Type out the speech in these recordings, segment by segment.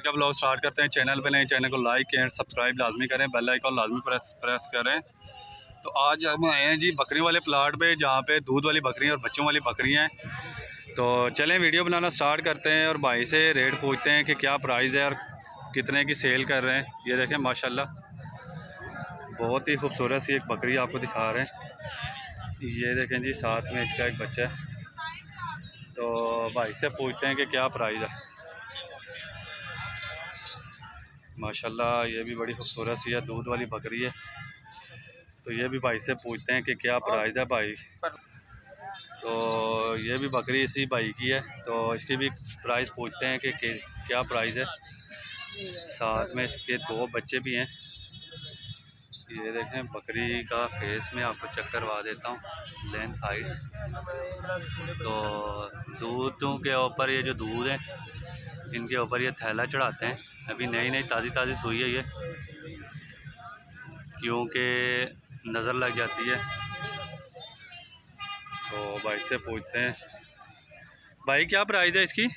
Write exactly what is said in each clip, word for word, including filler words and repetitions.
का blog start करते हैं। चैनल पे नए, चैनल को लाइक एंड सब्सक्राइब लाजमी करें, बेल आइकन लाजमी प्रेस प्रेस करें। तो आज हम आए हैं जी बकरी वाले प्लाट पे, जहाँ पे दूध वाली बकरी और बच्चों वाली बकरी हैं। तो चलें वीडियो बनाना स्टार्ट करते हैं और भाई से रेट पूछते हैं कि क्या प्राइस है और कितने की सेल कर रहे हैं। ये देखें माशाल्लाह बहुत ही खूबसूरत सी एक बकरी आपको दिखा रहे हैं। ये देखें जी, साथ में इसका एक बच्चा है। तो भाई से पूछते हैं कि क्या प्राइस है। माशाल्लाह ये भी बड़ी खूबसूरत सी है, दूध वाली बकरी है। तो ये भी भाई से पूछते हैं कि क्या प्राइस है भाई। तो ये भी बकरी इसी भाई की है, तो इसकी भी प्राइस पूछते हैं कि क्या प्राइस है। साथ में इसके दो बच्चे भी हैं। ये देखें बकरी का फेस में आपको चेक करवा देता हूँ, लेंथ हाइट। तो दूधों के ऊपर ये जो दूध है इनके ऊपर ये थैला चढ़ाते हैं। अभी नई नई ताज़ी ताज़ी सुई है ये, क्योंकि नज़र लग जाती है। तो भाई से पूछते हैं, भाई क्या प्राइस है इसकी?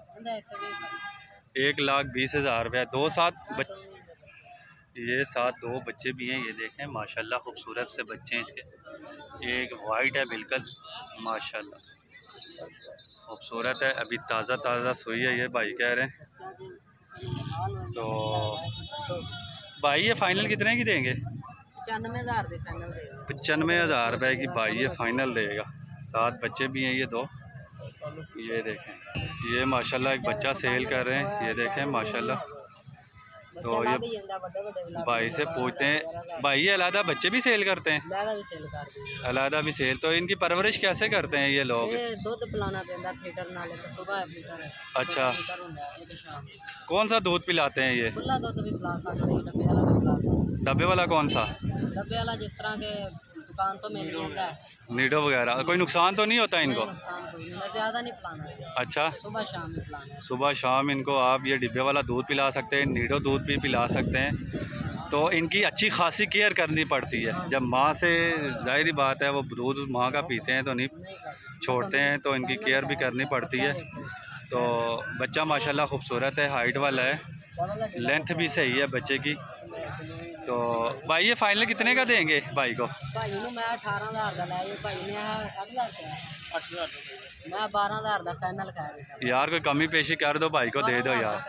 एक लाख बीस हज़ार रुपया। दो सात बच्चे, ये साथ दो बच्चे भी हैं। ये देखें माशाल्लाह खूबसूरत से बच्चे हैं इसके। एक वाइट है बिल्कुल, माशाल्लाह खूबसूरत है। अभी ताज़ा ताज़ा सुई है ये भाई कह रहे हैं। तो भाई ये फ़ाइनल कितने की देंगे? पचानवे हज़ार फाइनल पचानवे हज़ार रुपये की भाई ये फ़ाइनल देगा। सात बच्चे भी हैं ये दो। ये देखें ये माशाल्लाह एक बच्चा सेल कर रहे हैं। ये देखें माशाल्लाह। तो ये भाई से पूछते हैं, भाई ये अलहदा बच्चे भी सेल करते हैं? अलहदा भी सेल। तो इनकी परवरिश कैसे करते हैं ये लोग? दूध पिलाना पैंदा फीटर नाले तो सुबह फीटर है। अच्छा, कौन सा दूध पिलाते हैं ये? खुला दूध भी पिला सकते हैं, डब्बे वाला भी पिला सकते हैं। डब्बे वाला कौन सा? डब्बे वाला जिस तरह के दुकान तो मिल जाता है, नीडो वगैरह। कोई नुकसान तो नहीं होता इनको? ज़्यादा नहीं पिलाना है। अच्छा, सुबह शाम में पिलाना है। सुबह शाम इनको आप ये डिब्बे वाला दूध पिला सकते हैं, नीडो दूध भी पिला सकते हैं। तो इनकी अच्छी खासी केयर करनी पड़ती है। जब माँ से, जाहिर बात है वो दूध माँ का पीते हैं तो नहीं छोड़ते हैं, तो इनकी केयर भी करनी पड़ती है। तो बच्चा माशाल्लाह खूबसूरत है, हाइट वाला है, लेंथ भी सही है बच्चे की। तो भाई ये फाइनल कितने का देंगे भाई को? भाई ने मैं अठारह हज़ार का लाया, भाई ने अठ हज़ार मैं बारह हज़ार का फाइनल कह। यार कोई कमी पेशी कर दो भाई को, दे दो यार।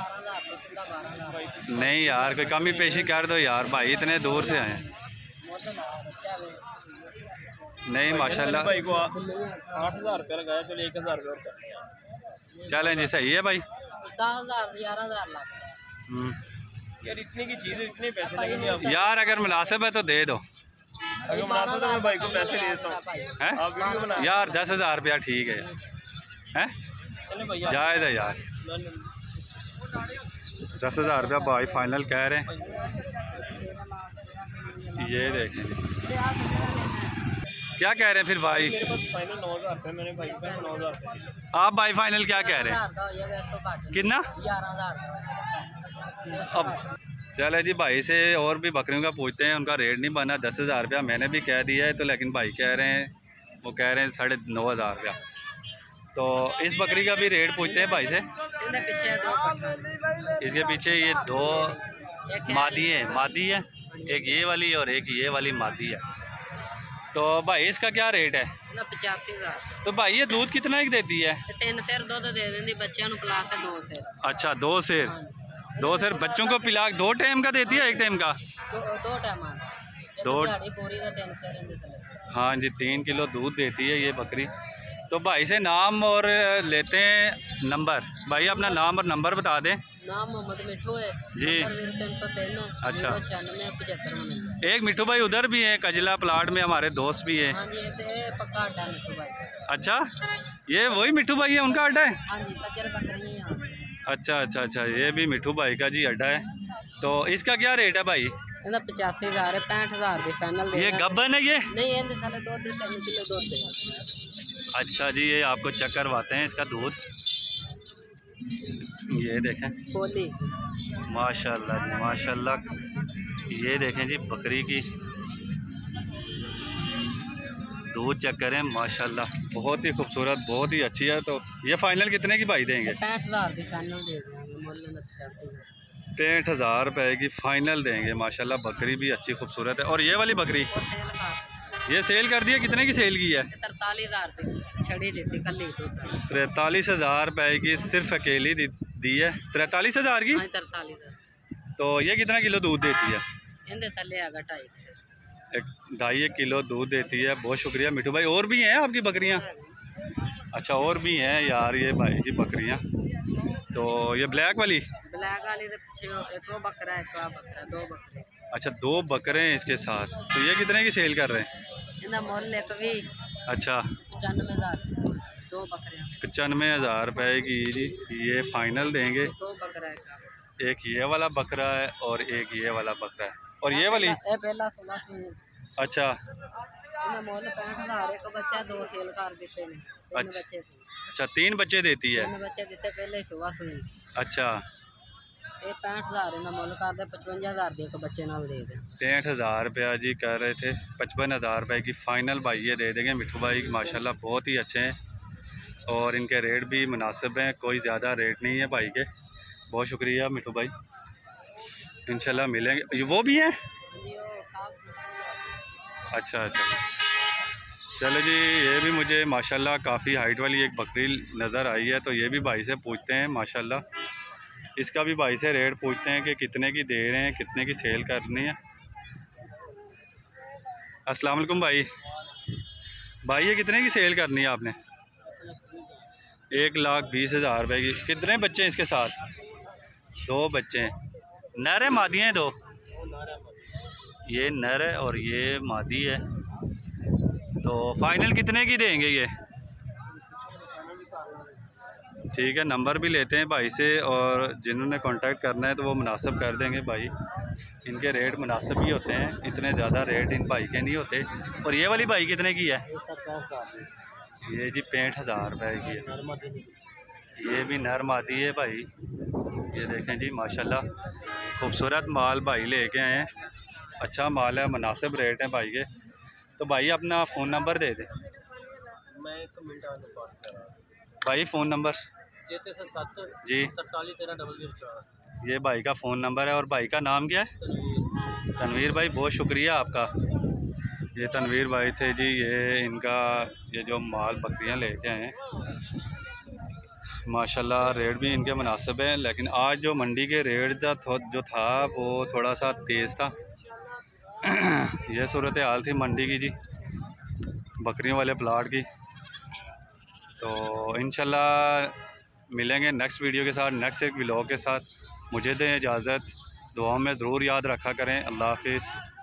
नहीं यार कोई कमी पेशी कर दो यार, भाई इतने दूर से आए हैं। नहीं माशाल्लाह भाई को आठ हज़ार रुपया लगाया, चलो एक हज़ार रुपया। चलें जी, सही है भाई। दस हज़ार ग्यारह हज़ार लगा यार, इतने की चीज़ है, इतने पैसे लगेंगे आप यार। अगर मुनासिब है तो दे दो। अगर मुनासिब तो मैं भाई को पैसे दे देता हूँ। आप वीडियो बना यार दस हज़ार रुपया ठीक है, हैं जायज़ है यार। दस हज़ार रुपया भाई फाइनल कह रहे हैं। ये देखें क्या कह रहे हैं फिर भाई? मेरे पास फाइनल नौ हज़ार रुपये, मैंने भाई को नौ हज़ार। आप भाई फाइनल क्या कह रहे हैं? कितना? अब चले जी भाई से और भी बकरियों का पूछते हैं। उनका रेट नहीं बना, दस हज़ार रुपया मैंने भी कह दिया है। तो लेकिन भाई कह रहे हैं, वो कह रहे हैं साढ़े नौ हज़ार रुपया। तो इस बकरी का भी रेट पूछते हैं भाई से। इसके पीछे ये दो मादी हैं, मादी है एक ये वाली और एक ये वाली मादी है। तो भाई इसका क्या रेट है? पचासी हज़ार। तो भाई ये दूध कितना ही देती है? तीन सेर दूध दे देंगी बच्चों को पिला के, दो सेर। अच्छा दो सेर, दो सेर बच्चों को पिला। दो टाइम का देती है एक टाइम का? दो, दो टाइम दो पूरी का तीन सेर। हाँ जी, तीन किलो दूध देती है ये बकरी। तो भाई से नाम और लेते हैं नंबर। भाई अपना नाम और नंबर बता दें। नाम मोहम्मद मिठू है जी। तीन सौ तीन अच्छा, छियानवे पचहत्तर। एक मिठू भाई उधर भी है, कजला प्लाट में हमारे दोस्त भी है। हाँ जी, पक्का अड्डा है मिठू भाई। अच्छा, ये वही मिठू भाई है, उनका अड्डा है? हाँ जी, सज्जर बकरी है यहाँ। अच्छा अच्छा अच्छा, ये भी मिठू भाई का जी अड्डा है। तो इसका क्या रेट है भाई? पचासी हज़ार है, पैंठ हज़ार की फाइनल। ये गब्बन है ये? नहीं, दो किलो दूध। अच्छा जी, ये आपको चेक करवाते हैं इसका दूध। ये देखें बोली माशाल्लाह जी माशाल्लाह। ये देखें जी बकरी की दूध चेक करें माशाल्लाह, बहुत ही खूबसूरत, बहुत ही अच्छी है। तो ये फाइनल कितने की भाई देंगे? पैंठ हज़ार की फाइनल दे देंगे। मोल में पचासी पैंठ हज़ार रुपये की फ़ाइनल देंगे माशाल्लाह। बकरी भी अच्छी खूबसूरत है। और ये वाली बकरी वो सेल का ये सेल कर दी है, कितने की सेल की है? तरतालीस हज़ार की छड़ी देती कल ही तो तैंतालीस हज़ार रुपये की सिर्फ अकेली दी, दी है। तैंतालीस हज़ार की। हाँ तरतालीस हज़ार। तो ये कितना किलो दूध देती है? इनके तले आगा ढाई से एक ढाई एक किलो दूध देती है। बहुत शुक्रिया मिठू भाई। और भी हैं आपकी बकरियाँ? अच्छा और भी हैं यार ये भाई की बकरियाँ। तो ये ब्लैक वाली ब्लैक वाली तो पीछे एक वो बकरा है, एक बकरा, दो बकरे। अच्छा दो बकरे हैं इसके साथ। तो ये कितने की सेल कर रहे हैं? इनका मोल एक भी अच्छा पचानवे हज़ार दो बकरे पचानवे हज़ार रुपये की जी ये फ़ाइनल देंगे। दो बकरा है, एक ये वाला बकरा है और एक ये वाला बकरा है। और ये वाली ये पहला सोलह सौ अच्छा इन्हें मोल पैंठ हज़ार एक बच्चा दो सेल कर देते हैं। तीन अच्छा बच्चे से अच्छा तीन बच्चे देती है। तीन बच्चे देते पहले ही सुबह से अच्छा ये पैंठ हज़ार इन्हें मोल कर दे पचवंजा हज़ार दे एक बच्चे नाल दे दे। पैंठ हज़ार रुपया जी कर रहे थे। पचपन हज़ार रुपये की फ़ाइनल भाई ये दे देंगे। मिठू भाई माशाल्लाह बहुत ही अच्छे हैं और इनके रेट भी मुनासिब हैं। कोई ज़्यादा रेट नहीं है भाई के। बहुत शुक्रिया मिठू भाई। इंशाल्लाह मिलेंगे। वो भी हैं? अच्छा अच्छा चलो जी ये भी मुझे माशाल्लाह काफ़ी हाइट वाली एक बकरी नज़र आई है। तो ये भी भाई से पूछते हैं माशाल्लाह। इसका भी भाई से रेट पूछते हैं कि कितने की दे रहे हैं, कितने की सेल करनी है। अस्सलाम वालेकुम भाई। भाई ये कितने की सेल करनी है आपने? एक लाख बीस हज़ार रुपये की। कितने बच्चे हैं इसके साथ? दो बच्चे हैं। नर है मादी हैं दो? ये नर है और ये मादी है। तो फाइनल कितने की देंगे ये? ठीक है नंबर भी लेते हैं भाई से और जिन्होंने कांटेक्ट करना है तो वो मुनासिब कर देंगे भाई। इनके रेट मुनासिब ही होते हैं, इतने ज़्यादा रेट इन भाई के नहीं होते। और ये वाली भाई कितने की है? ये जी पैंठ हज़ार रुपये की है। ये भी नर मादी है भाई। ये देखें जी माशाल्लाह खूबसूरत माल भाई लेके आए हैं। अच्छा माल है, मुनासिब रेट है भाई के। तो भाई अपना फ़ोन नंबर दे दें। मैं एक मिनट भाई फ़ोन नंबर जी तरतालीस तेरह डबल जीरो चार ये भाई का फ़ोन नंबर है। और भाई का नाम क्या है? तनवीर भाई। बहुत शुक्रिया आपका। ये तनवीर भाई थे जी। ये इनका ये जो माल बकरियां लेके आए हैं माशाल्लाह रेट भी इनके मुनासिब हैं। लेकिन आज जो मंडी के रेट जो था वो थोड़ा सा तेज़ था। ये सूरत हाल थी मंडी की जी, बकरियों वाले प्लाट की। तो इंशाल्लाह मिलेंगे नेक्स्ट वीडियो के साथ, नेक्स्ट एक व्लॉग के साथ। मुझे दें इजाज़त। दुआओं में ज़रूर याद रखा करें। अल्लाह हाफिज़।